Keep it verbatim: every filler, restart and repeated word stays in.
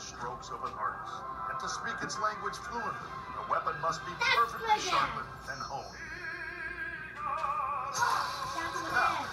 strokes of an artist. And to speak its language fluently, a weapon must be That's perfectly brilliant. sharpened and honed. That's Now,